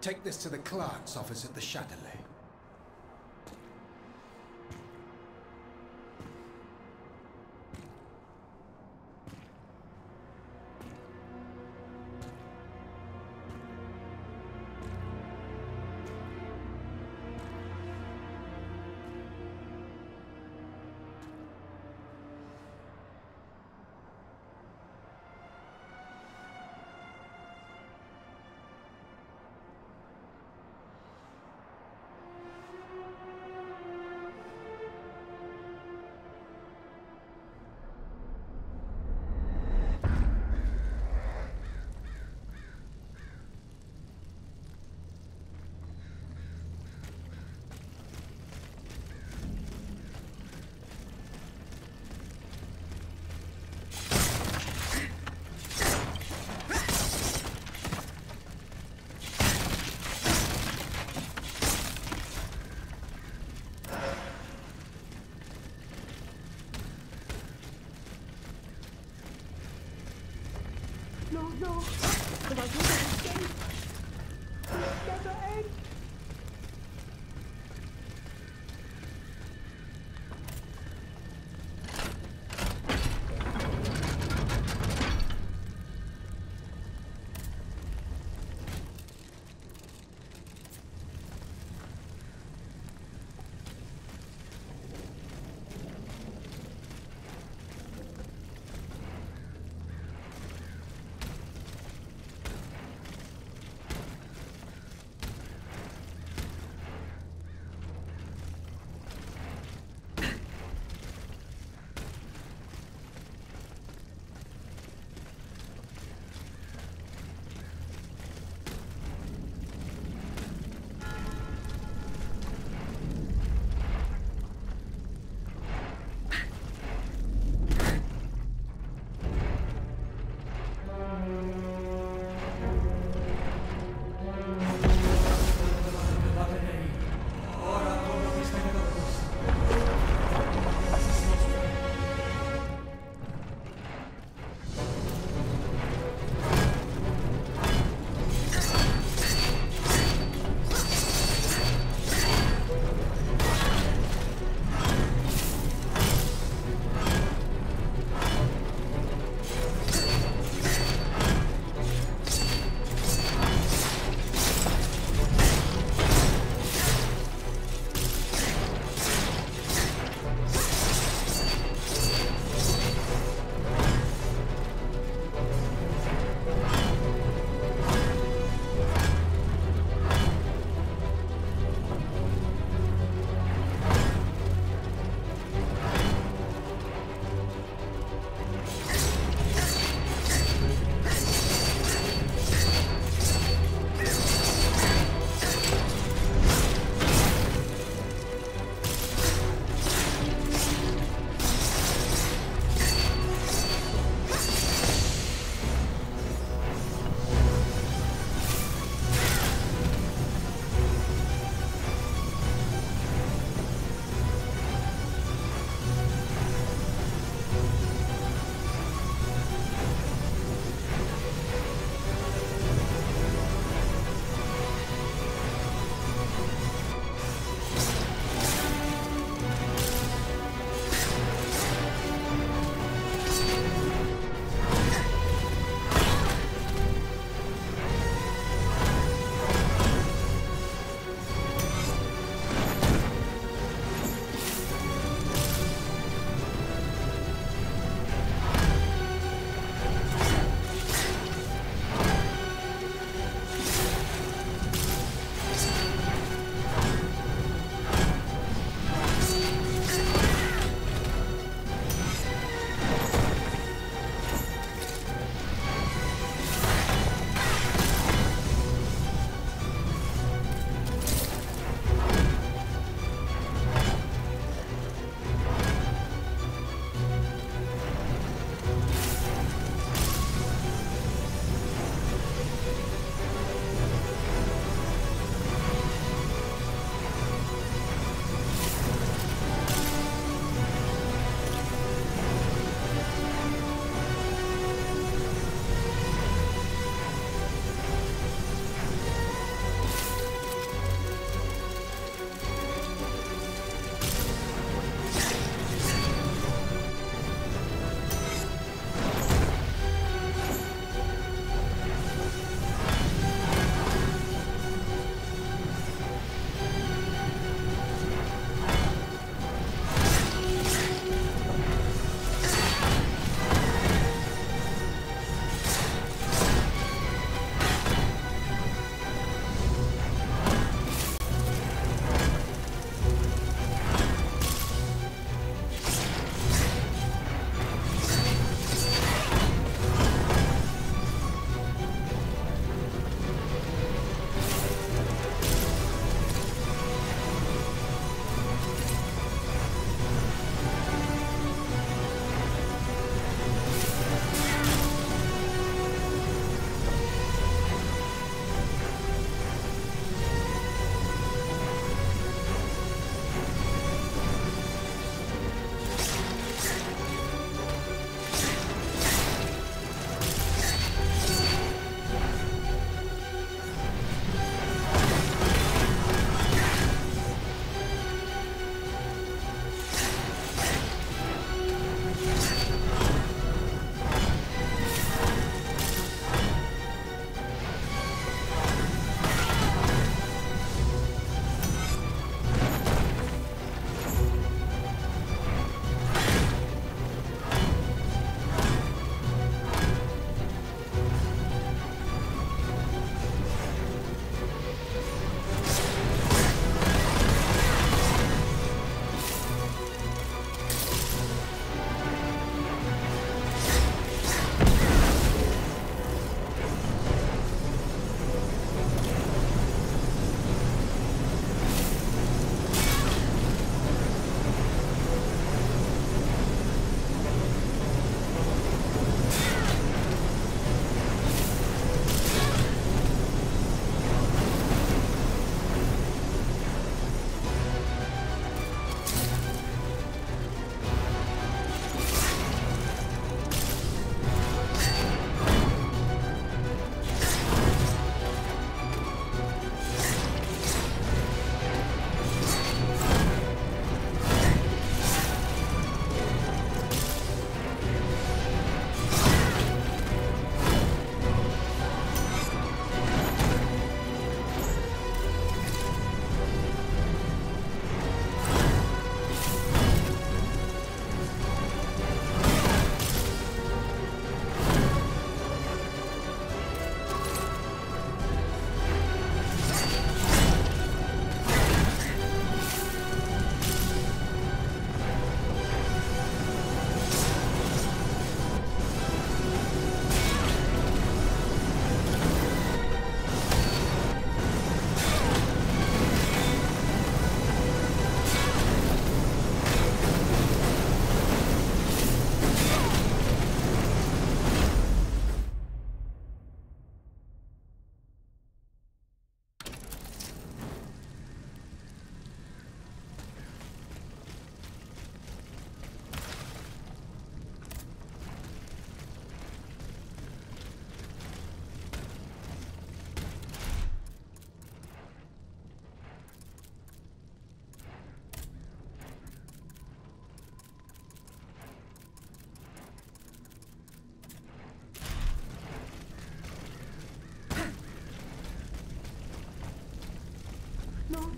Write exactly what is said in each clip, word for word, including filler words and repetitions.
Take this to the clerk's office at the Châtelet. No, no. Come on, you can escape. It never ends.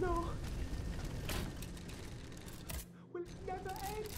no. Will it never end?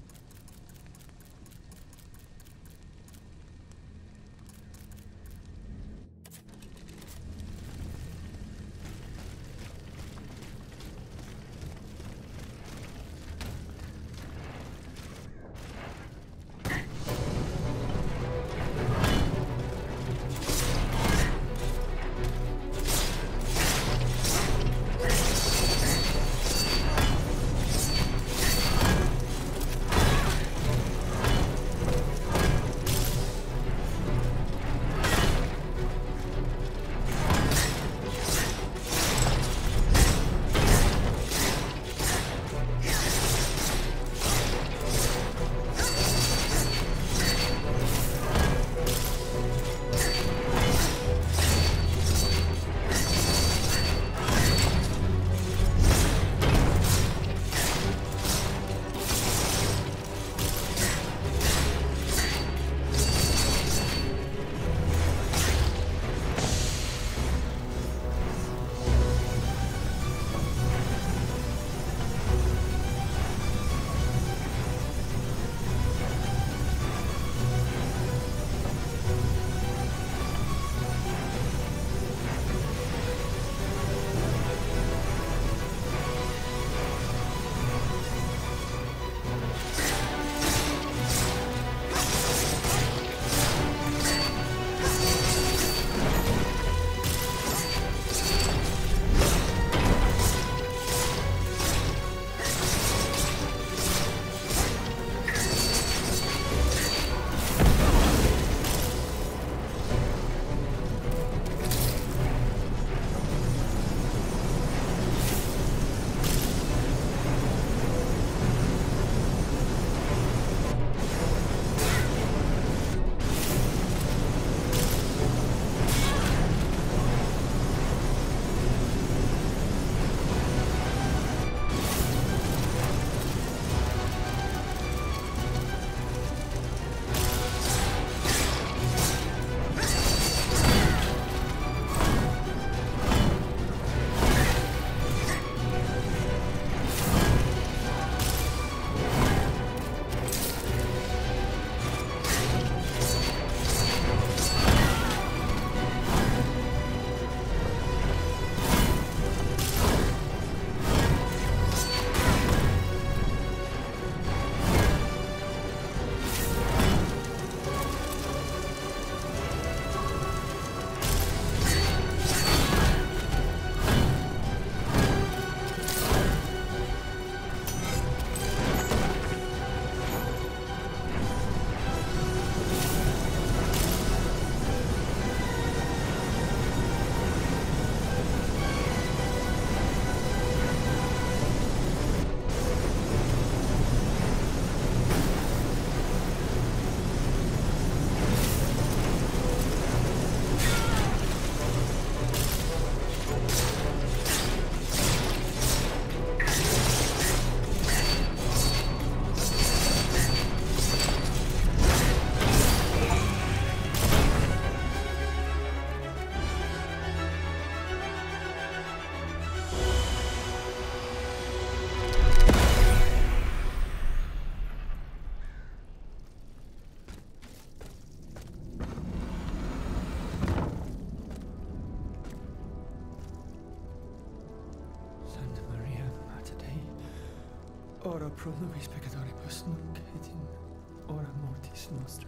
Ora pro nobis peccatoribus nunc et in hora mortis nostrae.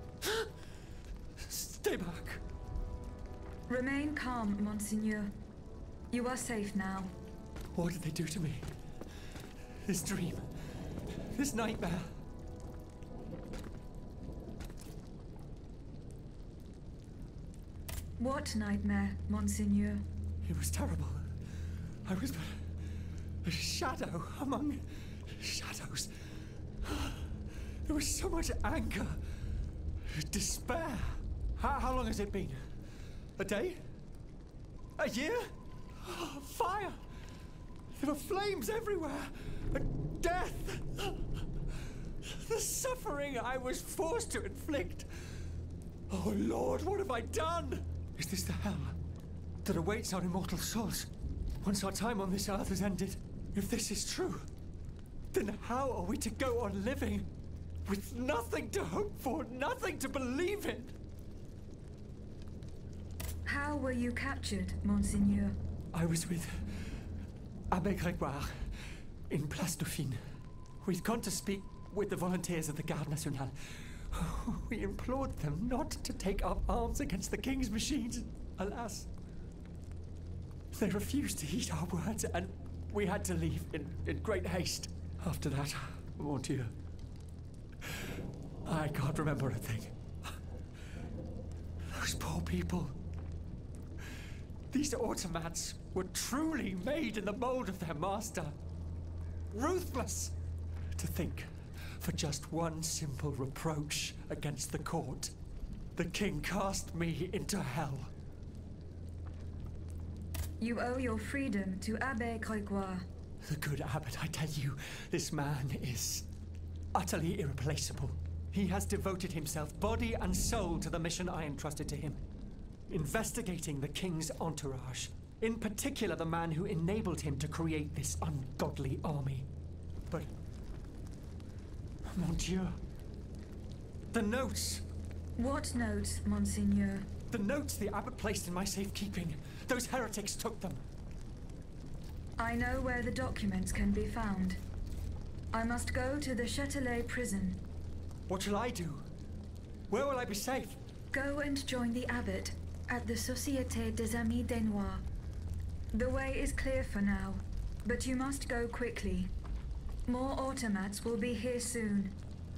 Stay back! Remain calm, Monseigneur. You are safe now. What did they do to me? This dream. This nightmare. What nightmare, Monseigneur? It was terrible. I was but a shadow among shadows. There was so much anger, despair. How, how long has it been? A day? A year? Oh, fire! There were flames everywhere. And death. The suffering I was forced to inflict. Oh Lord, what have I done? Is this the hell that awaits our immortal souls? Once our time on this earth has ended, if this is true, then how are we to go on living with nothing to hope for, nothing to believe in? How were you captured, Monseigneur? I was with Abbé Grégoire in Place Dauphine. We'd gone to speak with the volunteers of the Garde Nationale. We implored them not to take up arms against the King's machines. Alas, they refused to heed our words, and we had to leave in, in great haste. After that, mon Dieu, I can't remember a thing. Those poor people. These automats were truly made in the mold of their master. Ruthless. To think, for just one simple reproach against the court, the King cast me into hell. You owe your freedom to Abbé Grégoire. The good abbot, I tell you, this man is utterly irreplaceable. He has devoted himself body and soul to the mission I entrusted to him. Investigating the King's entourage. In particular, the man who enabled him to create this ungodly army. But... mon Dieu. The notes! What notes, Monseigneur? The notes the abbot placed in my safekeeping. Those heretics took them. I know where the documents can be found. I must go to the Châtelet prison. What shall I do? Where will I be safe? Go and join the abbot at the Société des Amis des Noirs. The way is clear for now, but you must go quickly. More automats will be here soon.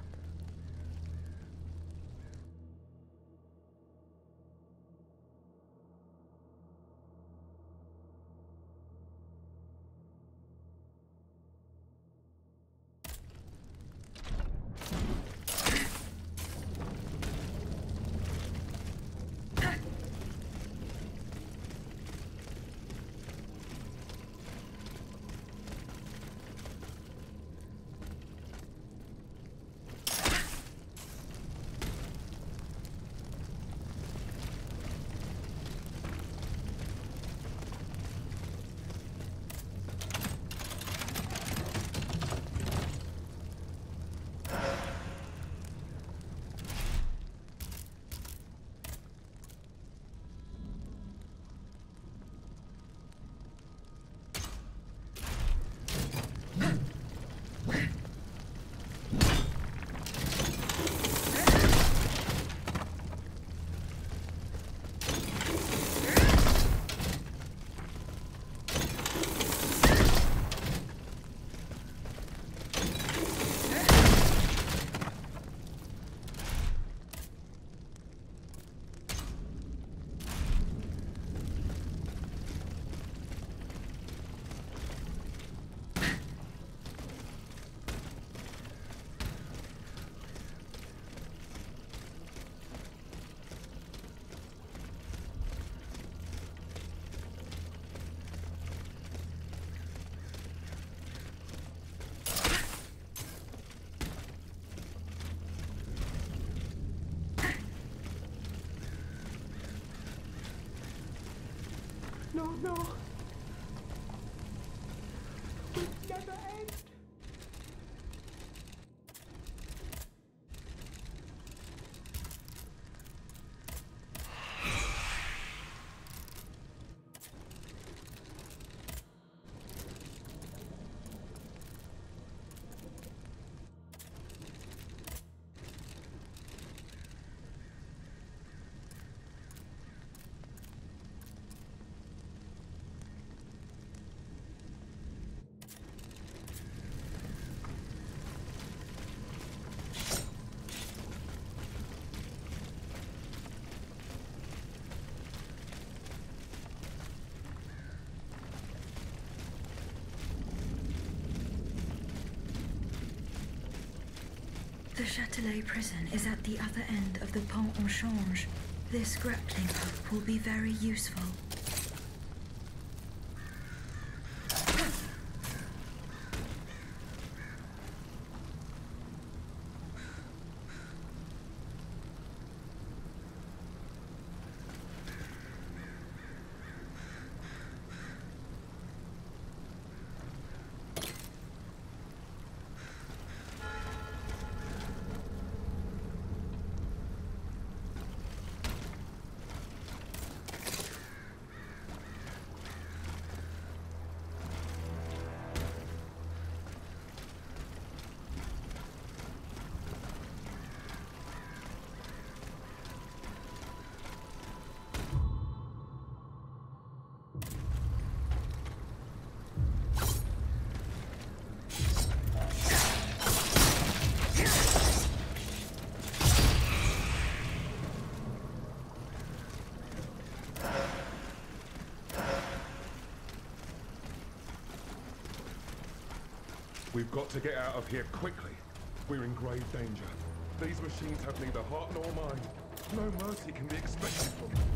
No, no. It never ends. The Châtelet prison is at the other end of the Pont au Change. This grappling hook will be very useful. We've got to get out of here quickly. We're in grave danger. These machines have neither heart nor mind. No mercy can be expected from them.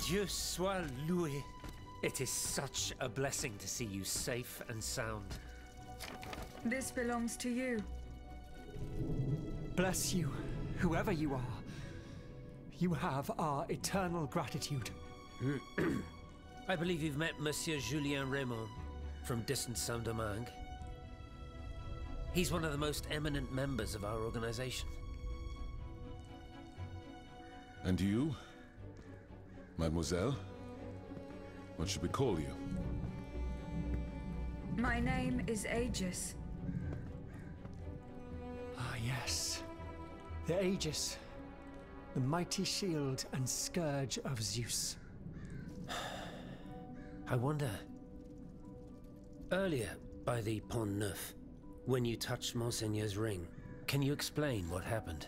Dieu soit loué. It is such a blessing to see you safe and sound. This belongs to you. Bless you, whoever you are. You have our eternal gratitude. I believe you've met Monsieur Julien Raymond from distant Saint-Domingue. He's one of the most eminent members of our organization. And you? Mademoiselle? What should we call you? My name is Aegis. Ah, yes. The Aegis. The mighty shield and scourge of Zeus. I wonder... Earlier, by the Pont Neuf, when you touched Monseigneur's ring, can you explain what happened?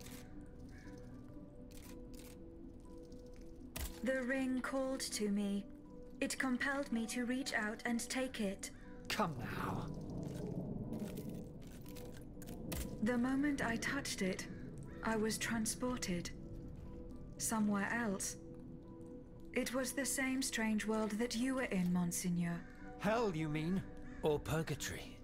The ring called to me. It compelled me to reach out and take it. Come now. The moment I touched it, I was transported. Somewhere else. It was the same strange world that you were in, Monseigneur. Hell, you mean? Or purgatory?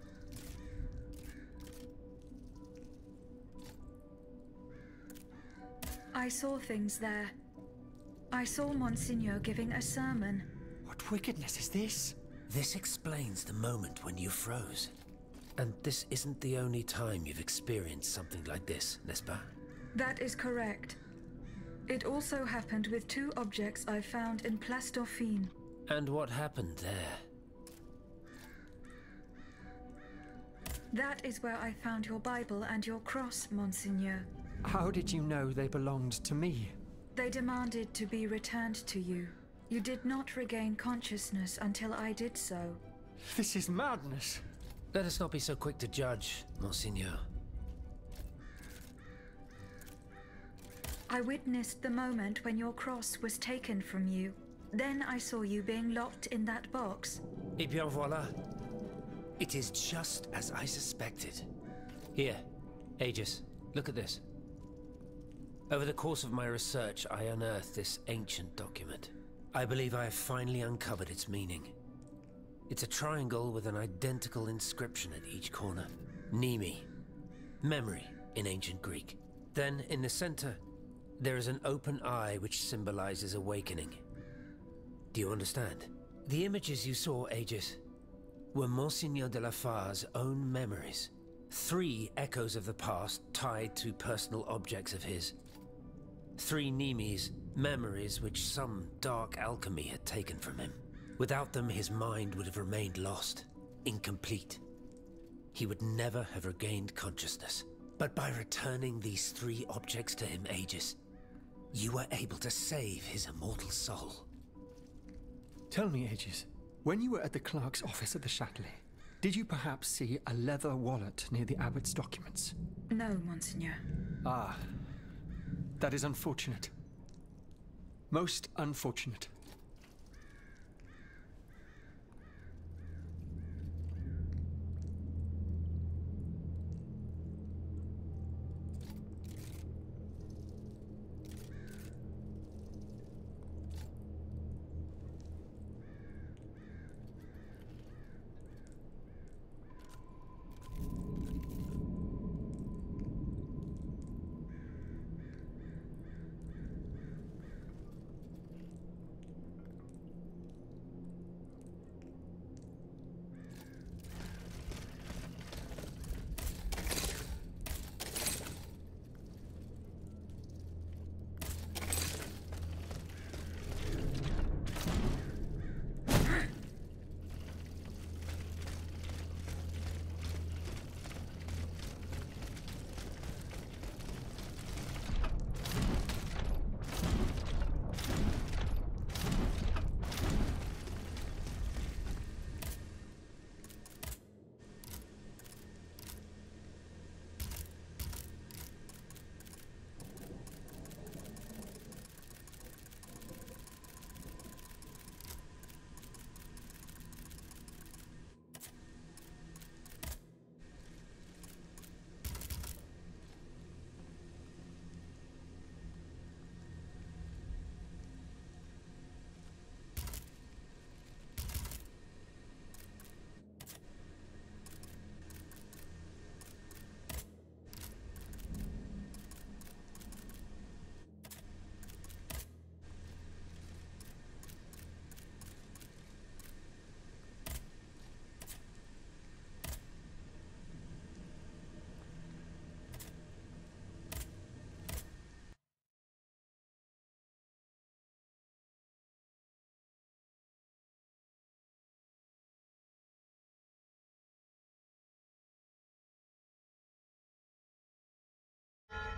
I saw things there. I saw Monseigneur giving a sermon. What wickedness is this? This explains the moment when you froze. And this isn't the only time you've experienced something like this, n'est-ce pas? That is correct. It also happened with two objects I found in Place Dauphine. And what happened there? That is where I found your Bible and your cross, Monseigneur. How did you know they belonged to me? They demanded to be returned to you. You did not regain consciousness until I did so. This is madness. Let us not be so quick to judge, Monseigneur. I witnessed the moment when your cross was taken from you. Then I saw you being locked in that box. Et bien voilà. It is just as I suspected. Here, Aegis, look at this. Over the course of my research, I unearthed this ancient document. I believe I have finally uncovered its meaning. It's a triangle with an identical inscription at each corner. Nemi, memory in ancient Greek. Then, in the center, there is an open eye which symbolizes awakening. Do you understand? The images you saw, Aegis, were Monseigneur de la Far's own memories. Three echoes of the past tied to personal objects of his. Three Nemes, memories which some dark alchemy had taken from him. Without them, his mind would have remained lost, incomplete. He would never have regained consciousness. But by returning these three objects to him, Aegis, you were able to save his immortal soul. Tell me, Aegis, when you were at the clerk's office at the Châtelet, did you perhaps see a leather wallet near the abbot's documents? No, Monseigneur. Ah, that is unfortunate. Most unfortunate.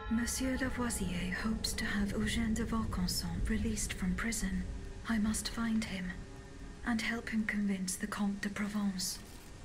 Monsieur Lavoisier hopes to have Eugène de Vaucanson released from prison. I must find him and help him convince the Comte de Provence.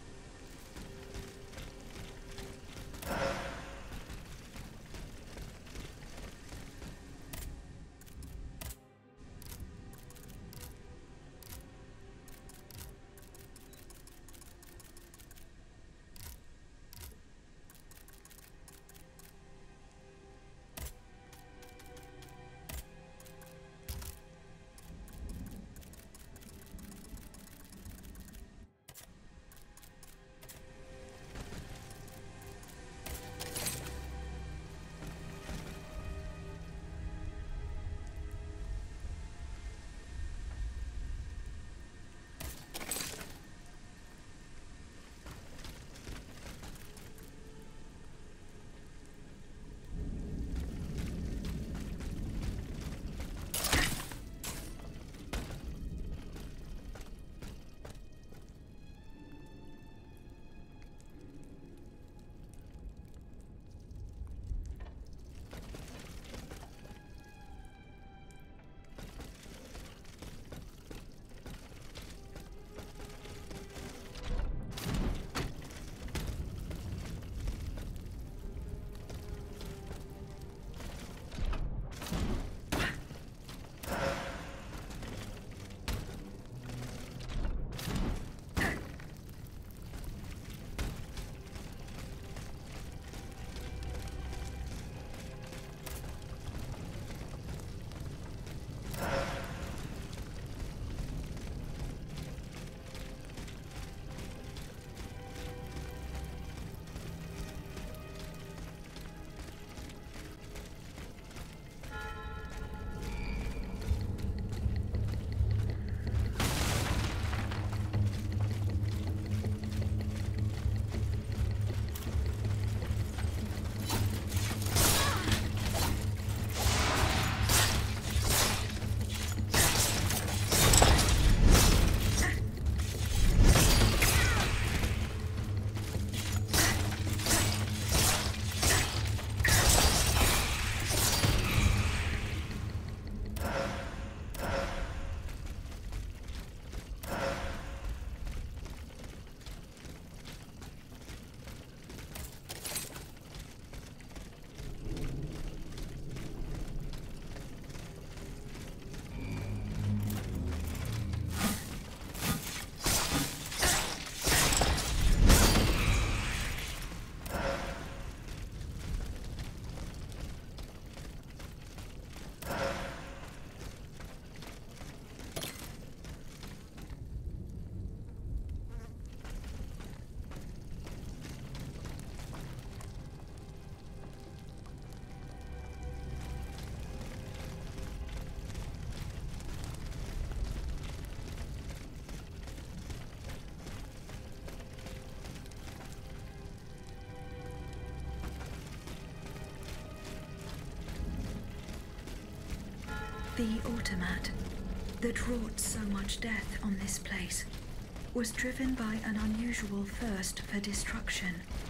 The automat that wrought so much death on this place was driven by an unusual thirst for destruction.